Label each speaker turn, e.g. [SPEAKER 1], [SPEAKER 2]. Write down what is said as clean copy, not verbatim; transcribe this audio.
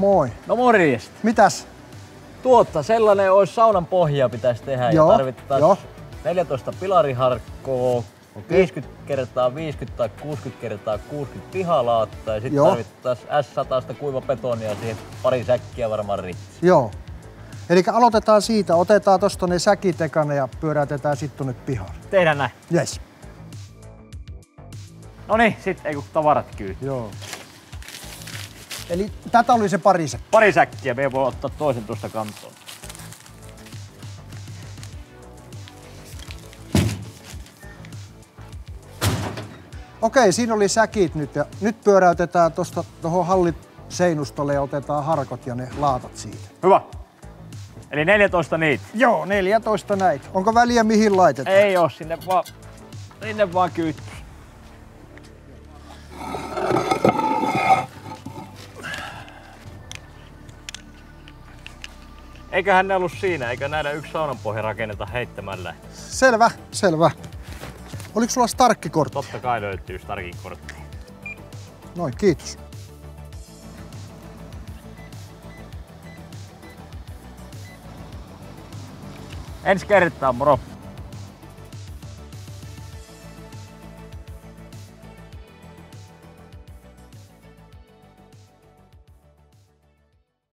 [SPEAKER 1] moi.
[SPEAKER 2] No morjesta.
[SPEAKER 1] Mitäs?
[SPEAKER 2] Sellainen olisi saunan pohja pitäisi tehdä.
[SPEAKER 1] Joo,
[SPEAKER 2] Ja tarvittaisiin
[SPEAKER 1] joo.
[SPEAKER 2] 14 pilariharkkoa, 50 x 50 tai 60 x 60 pihalaattaa ja sitten tarvittaisiin S100 kuivabetonia siihen pari säkkiä varmaan riittää.
[SPEAKER 1] Joo. Eli aloitetaan siitä, otetaan tosta ne säkit ekana ja pyöräytetään sitten tuonne pihaan.
[SPEAKER 2] Tehdään näin.
[SPEAKER 1] Yes.
[SPEAKER 2] Noniin, sitten ei kun tavarat kyytiin.
[SPEAKER 1] Joo. Eli tätä oli se pari säkkiä.
[SPEAKER 2] Pari säkkiä, me voi ottaa toisen tuosta kantoon.
[SPEAKER 1] Okei, siinä oli säkit nyt ja nyt pyöräytetään tosta tuohon halliseinustolle ja otetaan harkot ja ne laatat siitä.
[SPEAKER 2] Hyvä. Eli 14 niitä.
[SPEAKER 1] Joo, 14 näitä. Onko väliä mihin laitetaan?
[SPEAKER 2] Ei oo, sinne vaan kyytiin. Eiköhän ne ollut siinä, eikä näillä yksi saunanpohja rakenneta heittämällä.
[SPEAKER 1] Selvä, selvä. Oliko sulla Starkki-kortti?
[SPEAKER 2] Totta kai löytyy Starkin kortti.
[SPEAKER 1] Noin, kiitos.
[SPEAKER 2] Ensi kertaa, moro!